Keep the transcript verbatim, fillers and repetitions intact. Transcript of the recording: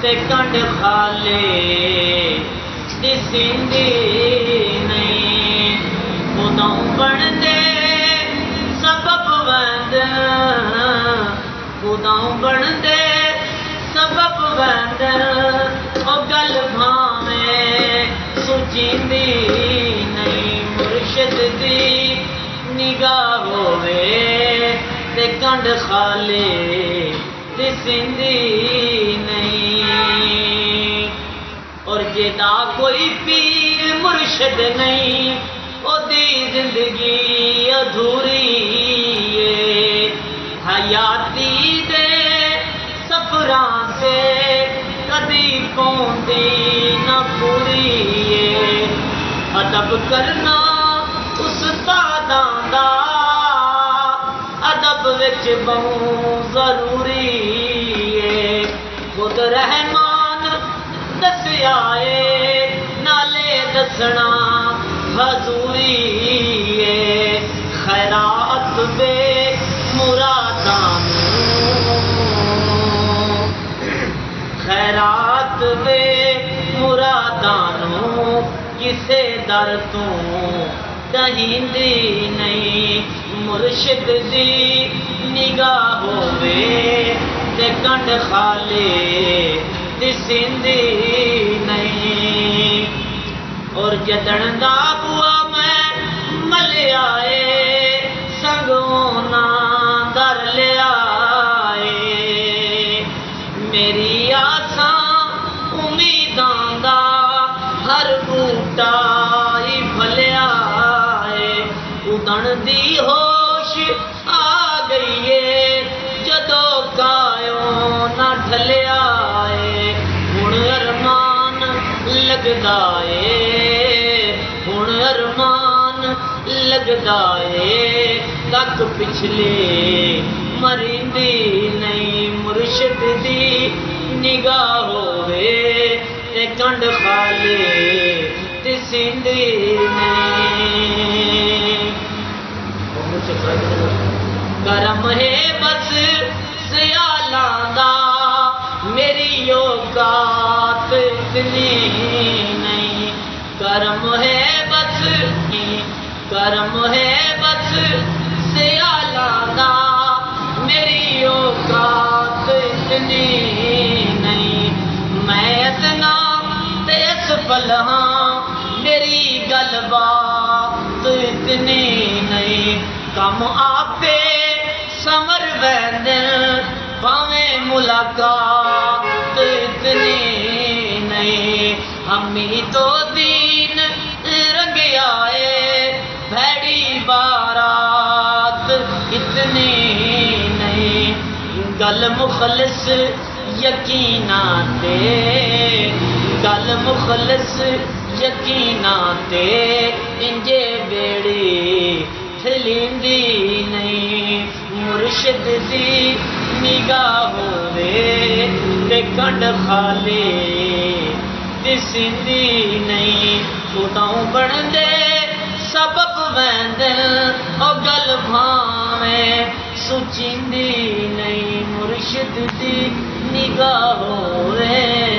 تے کنڈ خالے دسیندی نہیں خداؤں بن دے سبب ویند خداؤں بن دے سبب ویند او گل بھاویں سچیندی نہیں مرشد دی نگاہ ہووے تے کنڈ خالے دسیندی نہیں اور جدا کوئی پیر مرشد نہیں او دی زندگی ادھوری ہے حیاتی دے سفراں سے کدی پوندی نہ پوری ہے ادب کرنا استاداں دا ادب وچ بہت ضروری ہے خود رحمان دسیا ہے نالے دسنا حضوری ہے خیرات بے مراداں خیرات بے مراداں کسے در تو دہیندی نہیں مرشد دی نگاہ ہووے تے کنڈ خالے دسیندی نہیں اور جدن دا بوا میں ملیا اے سنگوں نا در لیا اے میری آساں امیداں دا ہر بوٹا ہی بھلیا اے ادن دی ہوش آ گئی ہے جدو کایوں نہ ڈھلیا ہے ہن ارمان لگدا ہے ہن ارمان لگدا ہے تک پچھلے مریندی نہیں مرشد دی نگاہ ہووے تے کنڈ خالے دسیندی نہیں کرم ہے بس سیالاں دا میری اوقات اتنی نہیں کرم ہے بس کرم ہے بس سیالاں دا میری اوقات اتنی نہیں میں اتنا تے اسفل ہاں میری گل بات اتنی نہیں کم آپے سمر ویند پاویں ملاقات اتنی نہیں ہمی تو دین رنگیا ہے بھیڑی بارات اتنی نہیں گل مخلص یقیناں تے گل مخلص یقیناں تے انجے بیڑی ٹھلیندی نہیں مرشد دی نگاہ ہووے تے کنڈ خالے دسیندی نہیں خداؤں بن دے سبب ویند او گل بھاویں سچیندی نہیں مرشد دی نگاہ ہووے